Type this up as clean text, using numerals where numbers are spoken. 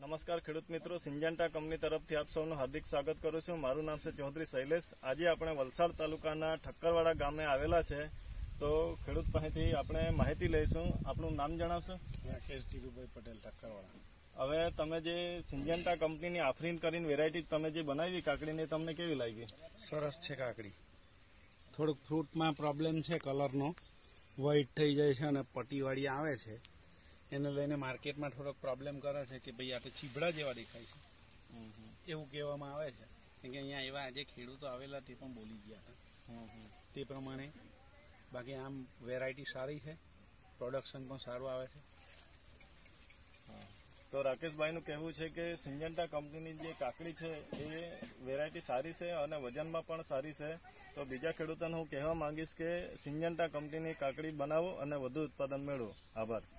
નમસ્કાર ખેડૂત મિત્રો, સિંજન્ટા કંપની તરફથી આપ સૌનું હાર્દિક સ્વાગત કરું છું. મારું નામ છે ચૌધરી શૈલેષ. આજે આપણે વલસાડ તાલુકાના ઠક્કરવાડા ગામે આવેલા છે, તો ખેડૂત પાસેથી આપણે માહિતી લઈશું. આપણું નામ જણાવશો? રાકેશ ધીરુભાઈ પટેલ, ઠક્કરવાડા. હવે તમે જે સિંજન્ટા કંપનીની આફરીન કરીને વેરાયટી તમે જે બનાવી કાકડીની, તમને કેવી લાગી? સરસ છે કાકડી. થોડુંક ફ્રૂટમાં પ્રોબ્લેમ છે, કલરનો વ્હાઈટ થઈ જાય છે અને પટ્ટીવાળી આવે છે, એને લઈને માર્કેટમાં થોડોક પ્રોબ્લેમ કરે છે કે ભાઈ આ તો ચીબડા જેવા દેખાય છે, એવું કહેવામાં આવે છે. કેમ કે અહીંયા એવા આજે ખેડૂતો આવેલા તે પણ બોલી ગયા હતા તે પ્રમાણે. બાકી આમ વેરાયટી સારી છે, પ્રોડક્શન પણ સારું આવે છે. તો રાકેશભાઈનું કહેવું છે કે સિંજન્ટા કંપનીની જે કાકડી છે એ વેરાયટી સારી છે અને વજનમાં પણ સારી છે. તો બીજા ખેડૂતોને હું કહેવા માંગીશ કે સિંજન્ટા કંપનીની કાકડી બનાવો અને વધુ ઉત્પાદન મેળવો. આભાર.